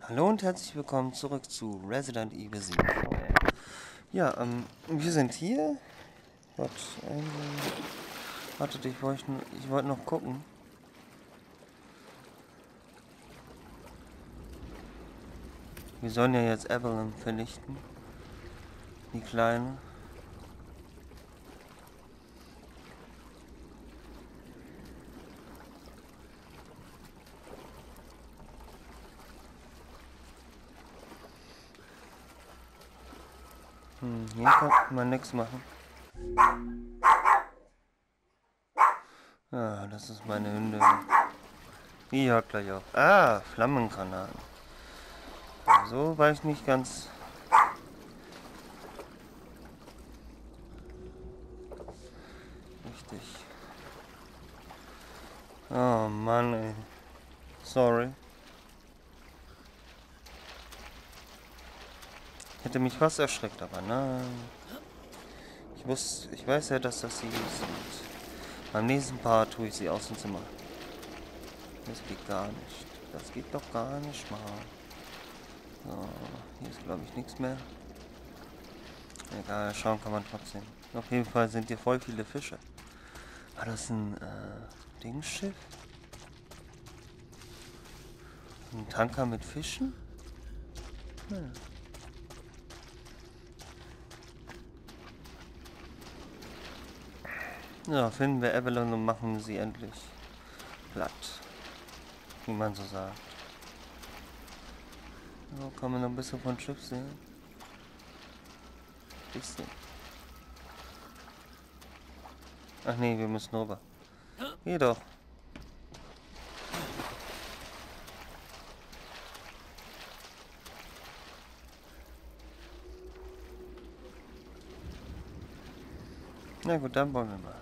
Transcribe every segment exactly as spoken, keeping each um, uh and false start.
Hallo und herzlich willkommen zurück zu Resident Evil sieben. Ja, ähm, wir sind hier. Gott, ähm, wartet, ich wollte ich wollte noch gucken. Wir sollen ja jetzt Evelyn vernichten. Die Kleine. Hm, hier kann man nichts machen. Ah, das ist meine Hündin. Die hört gleich auf. Ah, Flammengranaten. So war ich nicht ganz... richtig. Oh Mann, ey. Sorry. Hätte mich fast erschreckt, aber nein. Ich wusste, ich weiß ja, dass das sie ist. Und beim nächsten Part tue ich sie aus dem Zimmer. Das geht gar nicht. Das geht doch gar nicht mal. So, hier ist glaube ich nichts mehr. Egal, schauen kann man trotzdem. Auf jeden Fall sind hier voll viele Fische. War das ein äh, Dingsschiff? Ein Tanker mit Fischen? Hm. Ja, finden wir Evelyn und machen sie endlich platt. Wie man so sagt. So, kann man noch ein bisschen von Schiff sehen. Bisschen. Ach nee, wir müssen rüber. Geh doch. Na gut, dann wollen wir mal.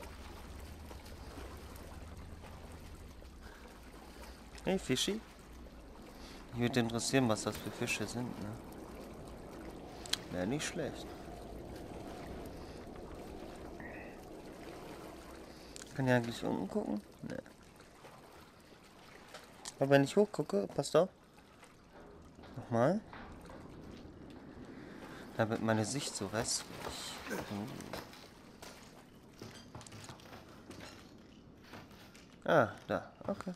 Hey, Fischi. Mich würde interessieren, was das für Fische sind, ne? Wäre nicht schlecht. Kann ich eigentlich unten gucken? Ne. Aber wenn ich hochgucke, passt auf. Nochmal. Da wird meine Sicht so wässrig. Uh. Ah, da. Okay.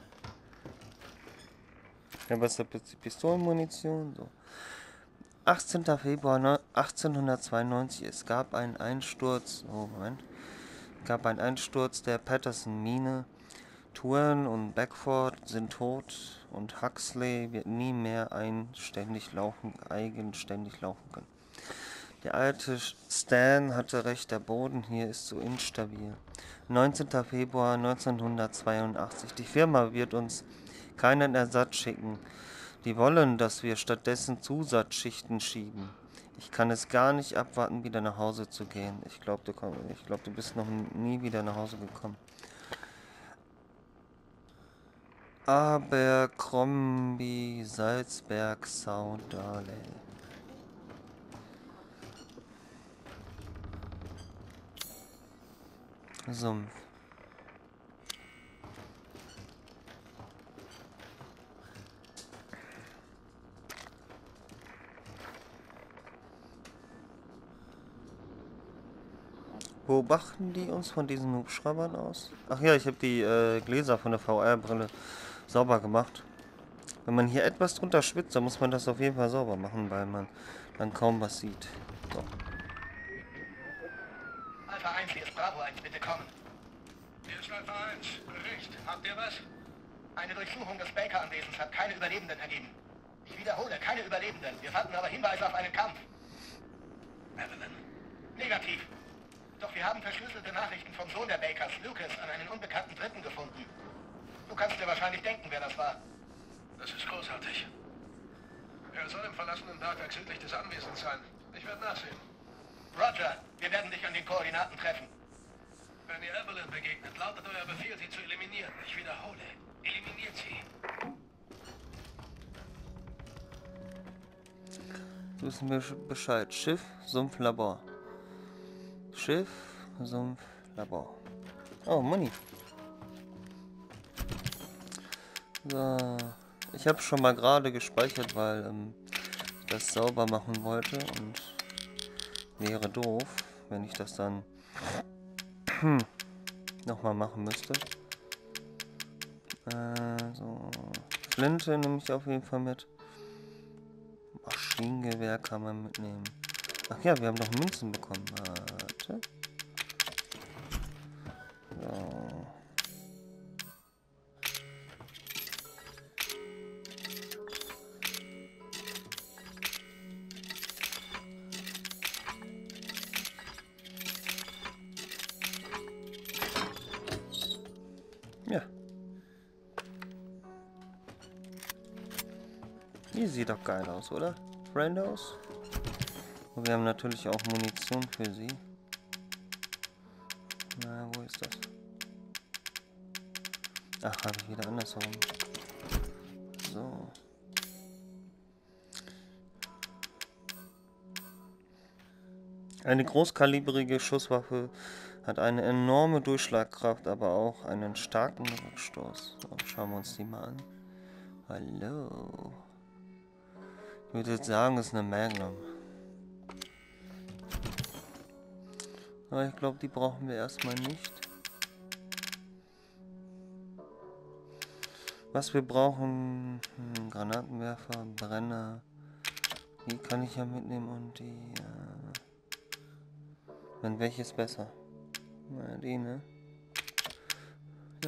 Ja, was ist jetzt die Pistolenmunition? So. achtzehnter Februar achtzehnhundertzweiundneunzig. Es gab einen Einsturz. Oh, Moment. Es gab einen Einsturz der Patterson-Mine. Tuern und Beckford sind tot und Huxley wird nie mehr einständig laufen, eigenständig laufen können. Der alte Stan hatte recht, der Boden hier ist so instabil. neunzehnter Februar neunzehnhundertzweiundachtzig. Die Firma wird uns keinen Ersatz schicken. Die wollen, dass wir stattdessen Zusatzschichten schieben. Ich kann es gar nicht abwarten, wieder nach Hause zu gehen. Ich glaube, du, ich glaub, du bist noch nie wieder nach Hause gekommen. Abercrombie, Salzberg, Saudale. Sumpf. Beobachten die uns von diesen Hubschraubern aus? Ach ja, ich habe die äh, Gläser von der V R-Brille sauber gemacht. Wenn man hier etwas drunter schwitzt, dann muss man das auf jeden Fall sauber machen, weil man dann kaum was sieht. So. Alpha eins, hier ist Bravo eins, bitte kommen. Hier ist Alpha eins, Bericht. Habt ihr was? Eine Durchsuchung des Baker-Anwesens hat keine Überlebenden ergeben. Ich wiederhole, keine Überlebenden. Wir fanden aber Hinweise auf einen Kampf. Evelyn? Negativ. Doch wir haben verschlüsselte Nachrichten vom Sohn der Bakers, Lucas, an einen unbekannten Dritten gefunden. Du kannst dir wahrscheinlich denken, wer das war. Das ist großartig. Er soll im verlassenen Bergwerk südlich des Anwesens sein. Ich werde nachsehen. Roger, wir werden dich an den Koordinaten treffen. Wenn ihr Evelyn begegnet, lautet euer Befehl, sie zu eliminieren. Ich wiederhole, eliminiert sie. Wissen wir Bescheid. Schiff, Sumpf, Labor. Schiff, Sumpf, Labor. Oh, Money. So. Ich Ich habe schon mal gerade gespeichert, weil ähm, ich das sauber machen wollte und wäre doof, wenn ich das dann nochmal machen müsste. Äh, so. Flinte nehme ich auf jeden Fall mit. Maschinengewehr kann man mitnehmen. Ach ja, wir haben doch Münzen bekommen. Warte. So. Ja. Die sieht doch geil aus, oder? Friendos? Und wir haben natürlich auch Munition für sie. Na, wo ist das? Ach, habe ich wieder andersrum. So. Eine großkalibrige Schusswaffe hat eine enorme Durchschlagkraft, aber auch einen starken Rückstoß. So, schauen wir uns die mal an. Hallo. Ich würde jetzt sagen, es ist eine Magnum. Aber ich glaube, die brauchen wir erstmal nicht. Was wir brauchen, hm, Granatenwerfer, Brenner. Die kann ich ja mitnehmen und die... Äh, wenn welches besser? Na, die, ne? Ja.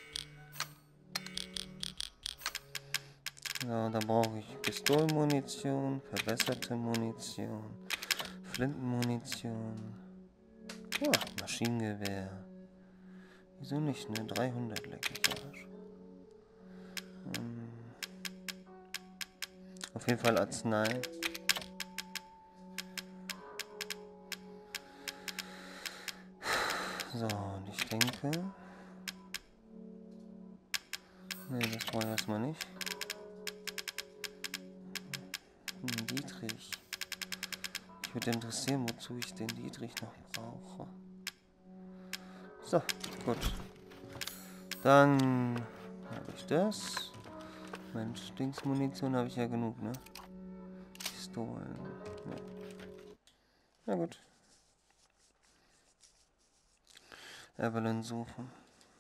So, dann brauche ich Pistolenmunition, verbesserte Munition, Flintenmunition. Ja, Maschinengewehr. Wieso nicht, ne? dreihundert leck ich Arsch. Hm. Auf jeden Fall Arznei. So, und ich denke... Ne, das brauche ich erstmal nicht. Hm, Dietrich. Ich würde interessieren, wozu ich den Dietrich noch brauche. So, gut. Dann habe ich das. Mensch, Dingsmunition habe ich ja genug, ne? Pistolen. Ja. Na gut. Evelyn suchen.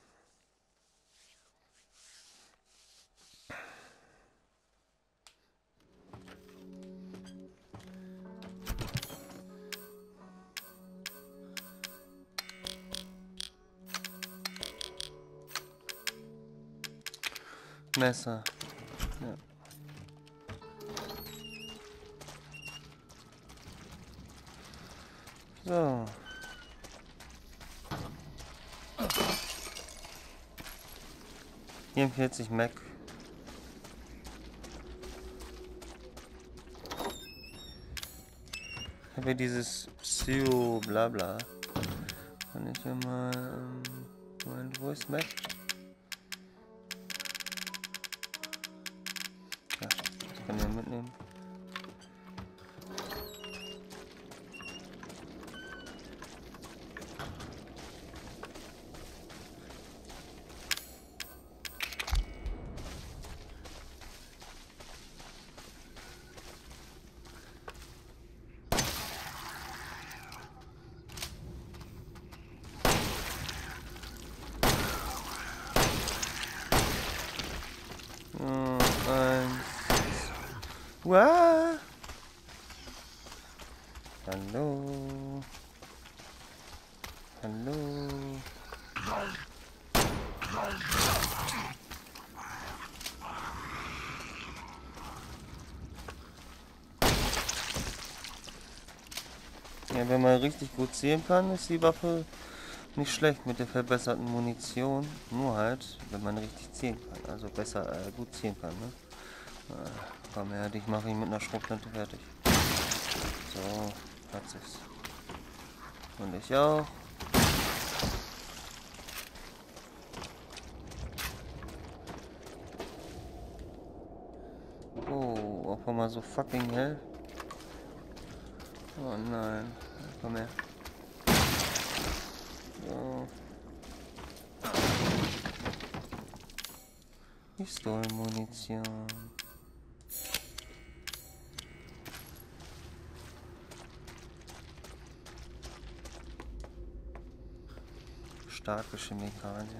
Messer. Ja. So. vierundvierzig Mac. Ich habe hier dieses Psyo Blabla. Kann ich ja mal. Ähm, Moment, wo ist Mac? Ja, das kann ich ja mitnehmen. Wow. Hallo. Hallo. Ja, wenn man richtig gut zielen kann, ist die Waffe nicht schlecht mit der verbesserten Munition. Nur halt, wenn man richtig zielen kann. Also besser äh, gut zielen kann, ne? Äh, komm her, dich mache ich mit einer Schrotflinte fertig. So, hat sich's. Und ich auch. Oh, auch mal so fucking hell. Oh nein. Komm her. So. Pistolenmunition. starke Chemikalie.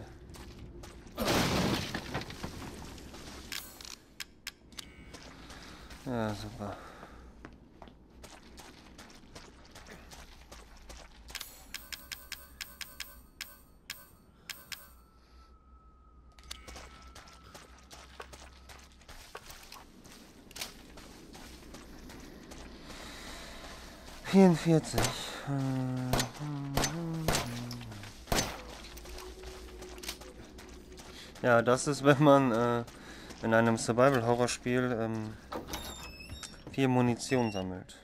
Ja, super. vierundvierzig. Ja, das ist, wenn man äh, in einem Survival-Horror-Spiel ähm, viel Munition sammelt.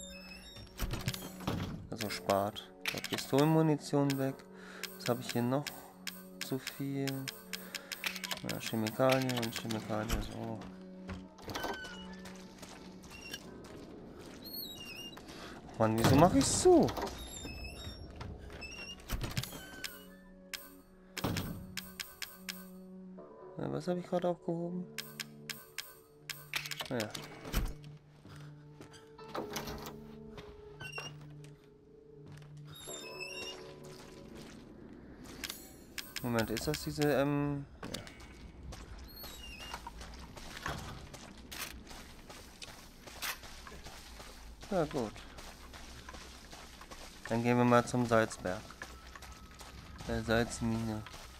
Also spart. So, Pistolenmunition weg. Was habe ich hier noch? Zu viel. Ja, Chemikalien und Chemikalien so. Mann, wieso mache ich so? Ja, was habe ich gerade aufgehoben? Naja. Moment, ist das diese, ähm... Ja. Ja, gut. Dann gehen wir mal zum Salzberg. Der Salzmine.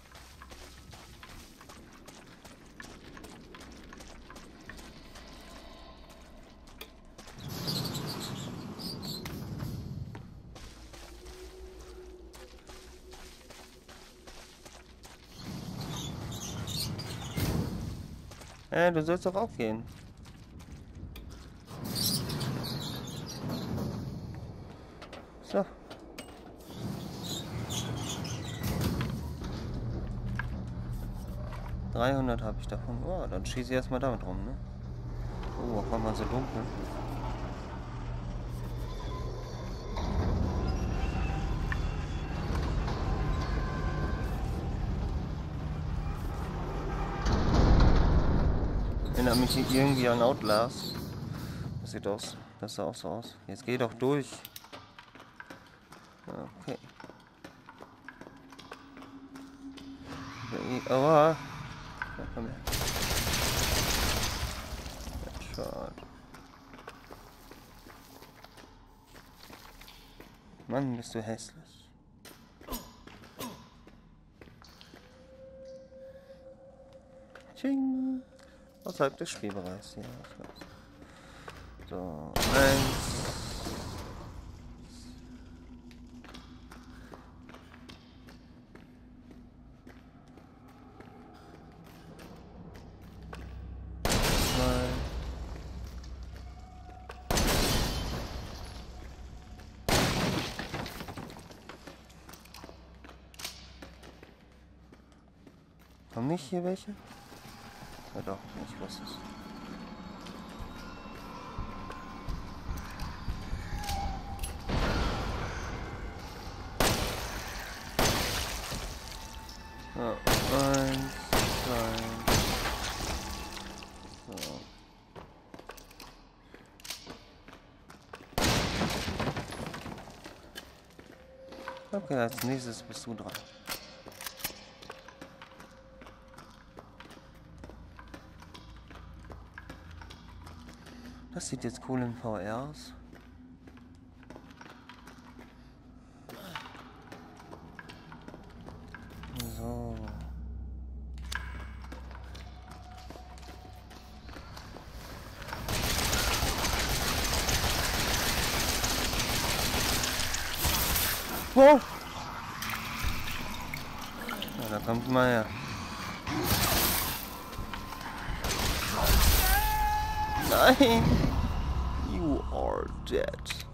Äh, du sollst doch auch gehen. So. dreihundert habe ich davon. Oh, dann schieße ich erstmal damit rum, ne? Oh, auf einmal so dunkel. Erinnert mich irgendwie an Outlast. Das sieht aus. Das sah auch so aus. Jetzt geh doch durch. Okay. Aua. Ja, komm her. Headshot. Mann, bist du hässlich. Tsching. Außerhalb des Spielbereichs. Ja, ich weiß. So, eins. Kommen nicht hier welche? Ja doch, ich wusste es. Ja, eins, zwei. So. Okay, als nächstes bist du dran. Das sieht jetzt cool in V R aus. So. Wow! Ja, da kommt mal her. Nein! You are dead.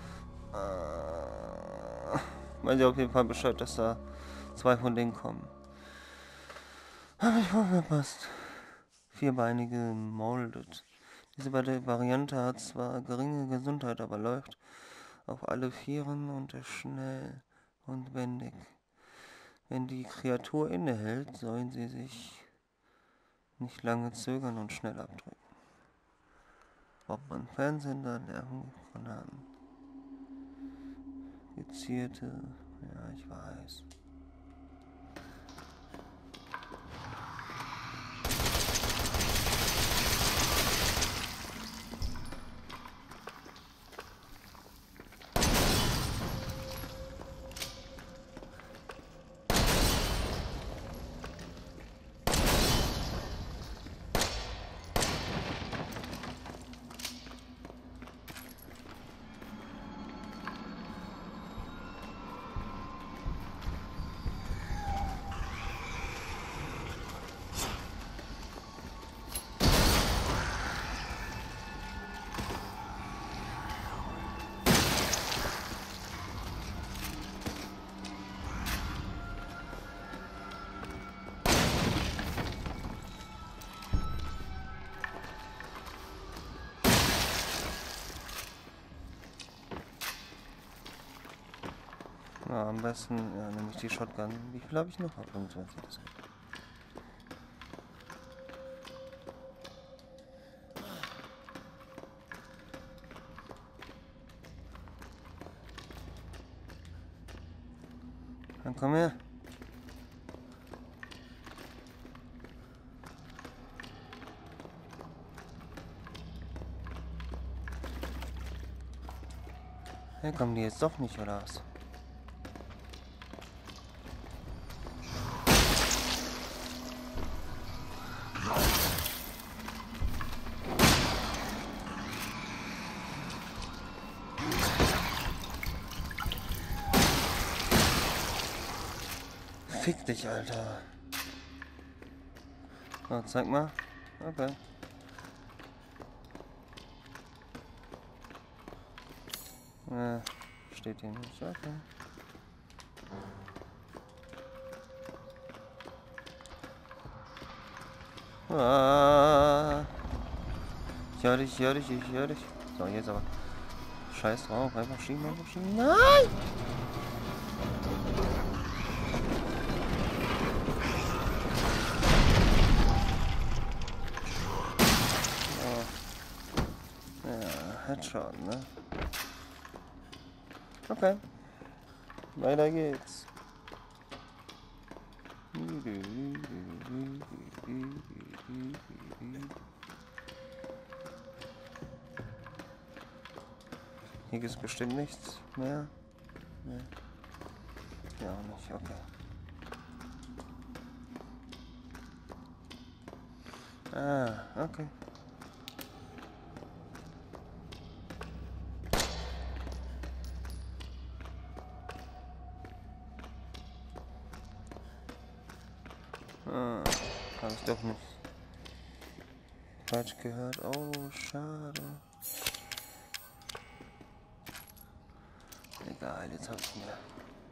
Äh, weiß ich auf jeden Fall Bescheid, dass da zwei von denen kommen. Hab ich voll verpasst. Vierbeinige Molded. Diese Variante hat zwar geringe Gesundheit, aber läuft auf alle Vieren und ist schnell und wendig. Wenn die Kreatur innehält, sollen sie sich nicht lange zögern und schnell abdrücken. Ob man Fernsehsender, Nervengranaten, gezielte, ja, ich weiß. Ja, am besten, ja, nehme ich die Shotgun. Wie viel habe ich noch? fünfundzwanzig. Dann komm her. Hey, kommen die jetzt doch nicht, oder was? Fick dich, Alter. So, zeig mal. Okay. Äh, steht hier nicht. Okay. Ah. Ich höre dich, ich höre dich, ich höre dich. So, jetzt aber. Scheiß drauf. Einfach schieben, einfach schieben. Nein! Oh. Ja, Headshot, ne? Okay. Weiter geht's. Hier gibt es bestimmt nichts mehr. Nee. Ja, auch nicht, okay. Ah, okay. Ah, hab ich doch nicht falsch gehört. Oh, schade. Egal, jetzt hab ich mir.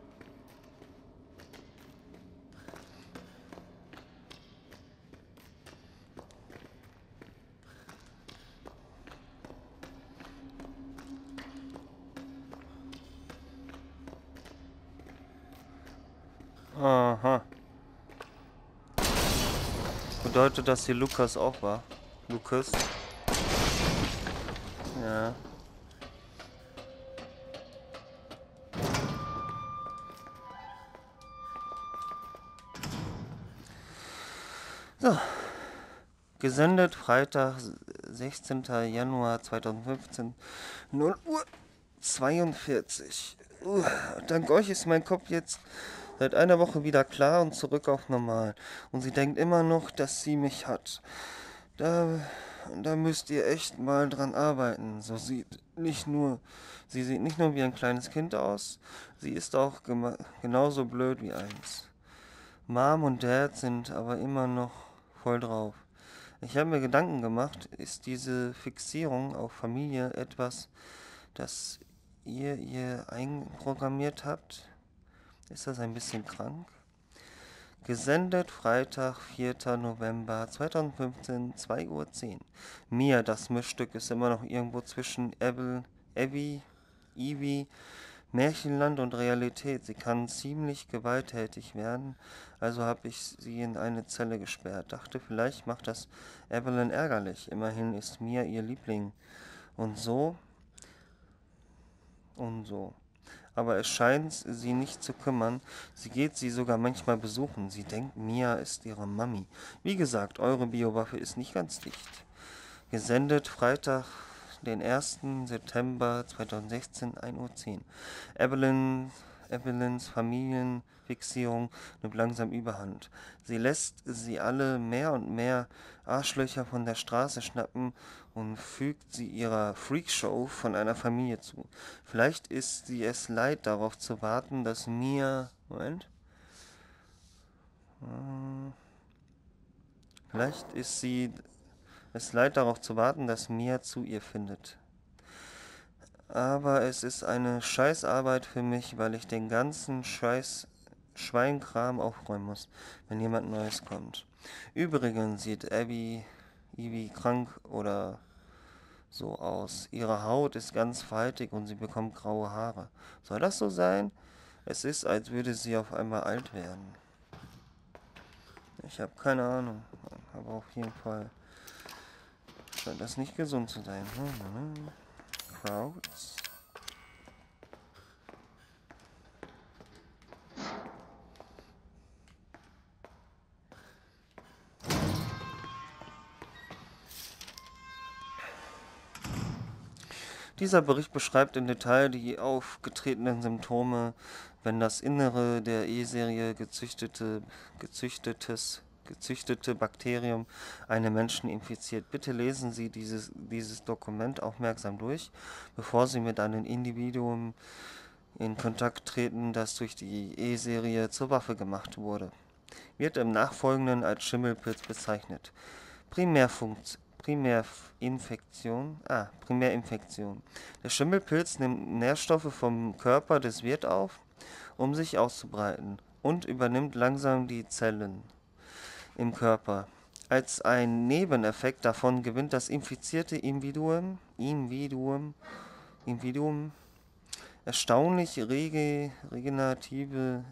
Aha. Bedeutet, dass hier Lukas auch war. Lukas. Ja. So. Gesendet Freitag, sechzehnter Januar zweitausendfünfzehn, null Uhr zweiundvierzig. Uh, dank euch ist mein Kopf jetzt seit einer Woche wieder klar und zurück auf normal. Und sie denkt immer noch, dass sie mich hat. Da, da müsst ihr echt mal dran arbeiten. So sieht nicht nur, sie sieht nicht nur wie ein kleines Kind aus, sie ist auch genauso blöd wie eins. Mom und Dad sind aber immer noch voll drauf. Ich habe mir Gedanken gemacht, ist diese Fixierung auf Familie etwas, das ihr ihr einprogrammiert habt? Ist das ein bisschen krank? Gesendet Freitag, vierter November zweitausendfünfzehn, zwei Uhr zehn. Mia, das Mischstück ist immer noch irgendwo zwischen Abby, Abby, Evie, Märchenland und Realität. Sie kann ziemlich gewalttätig werden, also habe ich sie in eine Zelle gesperrt. Dachte, vielleicht macht das Evelyn ärgerlich. Immerhin ist Mia ihr Liebling. Und so und so. Aber es scheint sie nicht zu kümmern. Sie geht sie sogar manchmal besuchen. Sie denkt, Mia ist ihre Mami. Wie gesagt, eure Biowaffe ist nicht ganz dicht. Gesendet Freitag, den ersten September zweitausendsechzehn, ein Uhr zehn. Evelyn, Evelyns Familienfixierung nimmt langsam überhand. Sie lässt sie alle mehr und mehr Arschlöcher von der Straße schnappen und fügt sie ihrer Freakshow von einer Familie zu. Vielleicht ist sie es leid, darauf zu warten, dass Mia... Moment. Vielleicht ist sie es leid, darauf zu warten, dass Mia zu ihr findet. Aber es ist eine Scheißarbeit für mich, weil ich den ganzen Scheiß Schweinkram aufräumen muss, wenn jemand Neues kommt. Übrigens sieht Abby, Evie krank oder so aus. Ihre Haut ist ganz faltig und sie bekommt graue Haare. Soll das so sein? Es ist, als würde sie auf einmal alt werden. Ich habe keine Ahnung. Aber auf jeden Fall scheint das nicht gesund zu sein. Crowds. Dieser Bericht beschreibt im Detail die aufgetretenen Symptome, wenn das Innere der E-Serie gezüchtete, gezüchtetes, gezüchtete Bakterium einen Menschen infiziert. Bitte lesen Sie dieses, dieses Dokument aufmerksam durch, bevor Sie mit einem Individuum in Kontakt treten, das durch die E-Serie zur Waffe gemacht wurde. Wird im Nachfolgenden als Schimmelpilz bezeichnet. Primärfunktion. Primärinfektion. Ah, Primärinfektion. Der Schimmelpilz nimmt Nährstoffe vom Körper des Wirts auf, um sich auszubreiten, und übernimmt langsam die Zellen im Körper. Als ein Nebeneffekt davon gewinnt das infizierte Individuum, Individuum, Individuum erstaunlich rege, regenerative,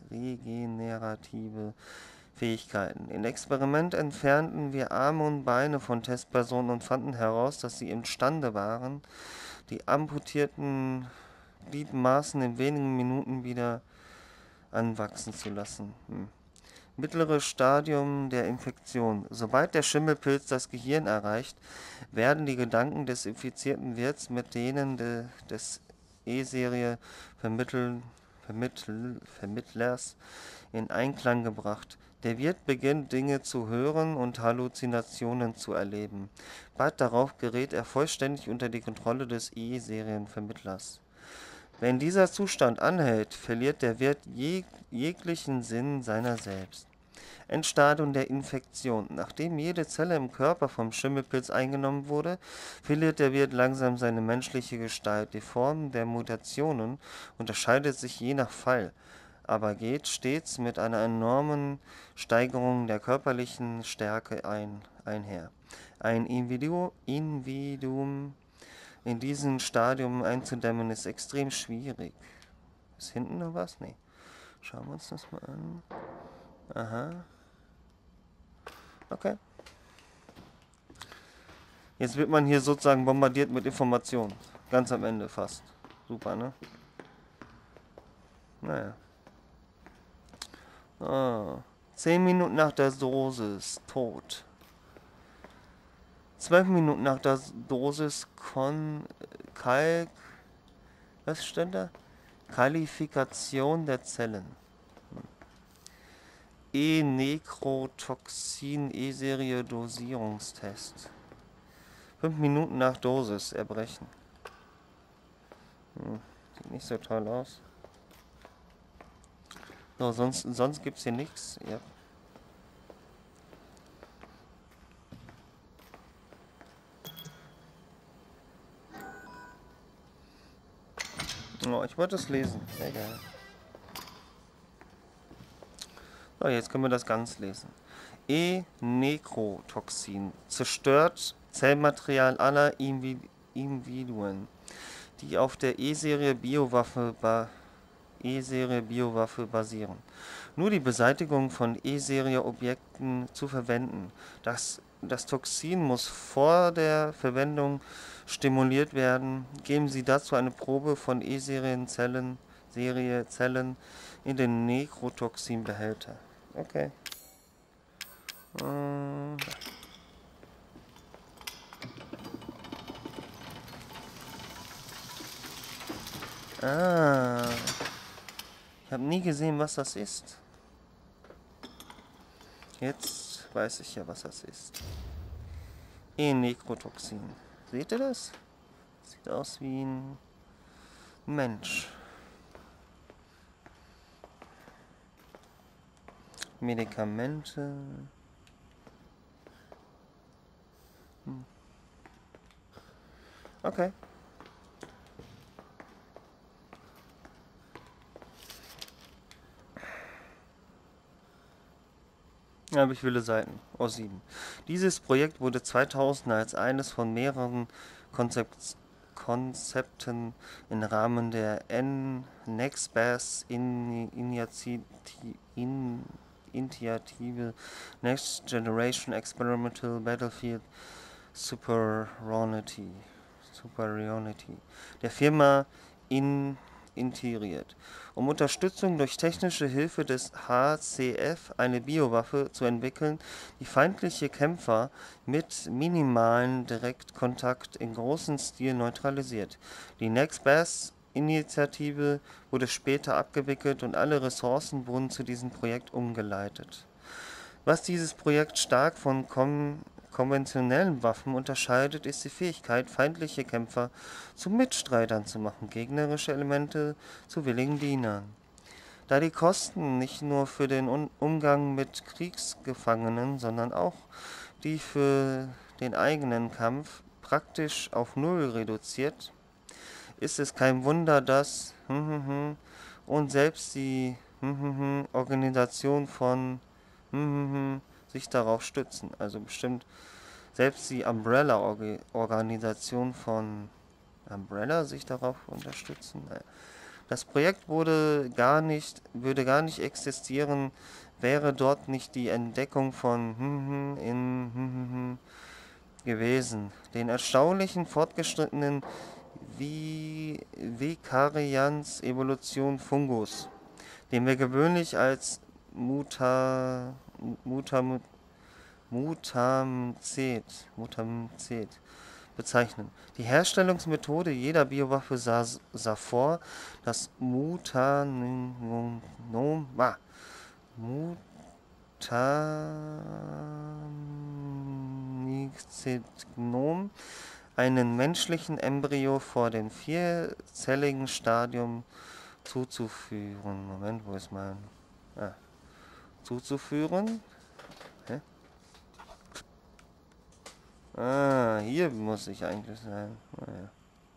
regenerative Fähigkeiten. Im Experiment entfernten wir Arme und Beine von Testpersonen und fanden heraus, dass sie imstande waren, die amputierten Gliedmaßen in wenigen Minuten wieder anwachsen zu lassen. Hm. Mittleres Stadium der Infektion. Sobald der Schimmelpilz das Gehirn erreicht, werden die Gedanken des infizierten Wirts mit denen de, des E-Serie Vermittel, Vermittel, Vermittlers in Einklang gebracht. Der Wirt beginnt Dinge zu hören und Halluzinationen zu erleben. Bald darauf gerät er vollständig unter die Kontrolle des E-Serienvermittlers. Wenn dieser Zustand anhält, verliert der Wirt jeg jeglichen Sinn seiner selbst. Endstadium der Infektion. Nachdem jede Zelle im Körper vom Schimmelpilz eingenommen wurde, verliert der Wirt langsam seine menschliche Gestalt. Die Form der Mutationen unterscheidet sich je nach Fall, aber geht stets mit einer enormen Steigerung der körperlichen Stärke ein, einher. Ein Individu, Individuum in diesem Stadium einzudämmen ist extrem schwierig. Ist hinten noch was? Nee. Schauen wir uns das mal an. Aha. Okay. Jetzt wird man hier sozusagen bombardiert mit Informationen. Ganz am Ende fast. Super, ne? Naja. Oh. Zehn Minuten nach der Dosis. Tot. Zwölf Minuten nach der Dosis Kon... Kalk... Was stand da? Qualifikation der Zellen. E-Nekrotoxin E-Serie Dosierungstest. Fünf Minuten nach Dosis erbrechen. Hm, sieht nicht so toll aus. So, sonst, sonst gibt es hier nichts. Ja. Oh, ich wollte es lesen. Egal. So, jetzt können wir das ganz lesen. E-Nekrotoxin zerstört Zellmaterial aller Individuen, die auf der E-Serie Biowaffe ba E-Serie Biowaffe basieren. Nur die Beseitigung von E-Serie Objekten zu verwenden. Das, das Toxin muss vor der Verwendung stimuliert werden. Geben Sie dazu eine Probe von E-Serien-Zellen Serie Zellen in den Nekrotoxinbehälter. Okay. Äh. Ah. Ich habe nie gesehen, was das ist. Jetzt weiß ich ja, was das ist. E-Nekrotoxin. Seht ihr das? Sieht aus wie ein Mensch. Medikamente. Hm. Okay. Ja, habe ich viele Seiten. Oh, sieben. Dieses Projekt wurde zweitausend als eines von mehreren Konzept Konzepten im Rahmen der N-Next-Best-Initiative Next Generation Experimental Battlefield Superiority, Superiority der Firma in integriert, um Unterstützung durch technische Hilfe des H C F eine Biowaffe zu entwickeln, die feindliche Kämpfer mit minimalem Direktkontakt in großem Stil neutralisiert. Die Next Best Initiative wurde später abgewickelt und alle Ressourcen wurden zu diesem Projekt umgeleitet. Was dieses Projekt stark von kom konventionellen Waffen unterscheidet, ist die Fähigkeit, feindliche Kämpfer zu Mitstreitern zu machen, gegnerische Elemente zu willigen Dienern. Da die Kosten nicht nur für den Un Umgang mit Kriegsgefangenen, sondern auch die für den eigenen Kampf praktisch auf Null reduziert, ist es kein Wunder, dass und selbst die Organisation von sich darauf stützen. Also bestimmt selbst die Umbrella-Organisation von Umbrella sich darauf unterstützen. Das Projekt wurde gar nicht, würde gar nicht existieren, wäre dort nicht die Entdeckung von in gewesen. Den erstaunlichen fortgeschrittenen Vikarianz-Evolution Fungus, den wir gewöhnlich als Muta, Mutam, Mutamcet, Mutamcet bezeichnen. Die Herstellungsmethode jeder Biowaffe sah, sah vor, dass Mutanom, ah, Mutamycetnom einen menschlichen Embryo vor dem vierzelligen Stadium zuzuführen. Moment, wo ist mein... Ah. Zuzuführen. Hä? Ah, hier muss ich eigentlich sein. Naja.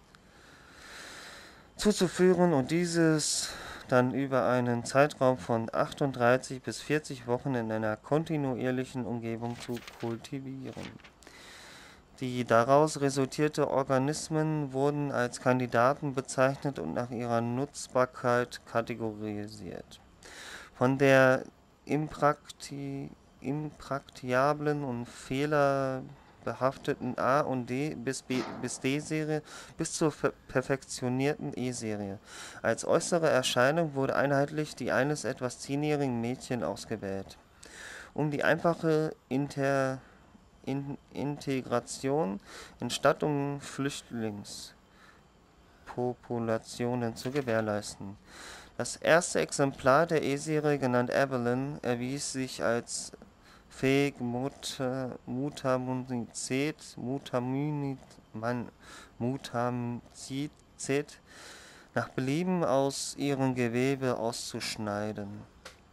Zuzuführen und dieses dann über einen Zeitraum von achtunddreißig bis vierzig Wochen in einer kontinuierlichen Umgebung zu kultivieren. Die daraus resultierte Organismen wurden als Kandidaten bezeichnet und nach ihrer Nutzbarkeit kategorisiert. Von der imprakti impraktiablen und fehlerbehafteten A- und D- bis, bis D-Serie bis zur perfektionierten E-Serie. Als äußere Erscheinung wurde einheitlich die eines etwas zehnjährigen Mädchens ausgewählt. Um die einfache Inter in Integration in Stadt- und Flüchtlingspopulationen zu gewährleisten. Das erste Exemplar der E-Serie, genannt Evelyn, erwies sich als fähig, Mutamycet Mutamycet nach Belieben aus ihrem Gewebe auszuschneiden.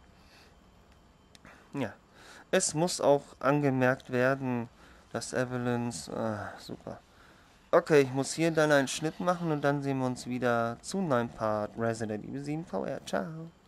Ja, es muss auch angemerkt werden, dass Evelyns... Ah, super. Okay, ich muss hier dann einen Schnitt machen und dann sehen wir uns wieder zu neuen Part Resident Evil sieben V R. Ciao.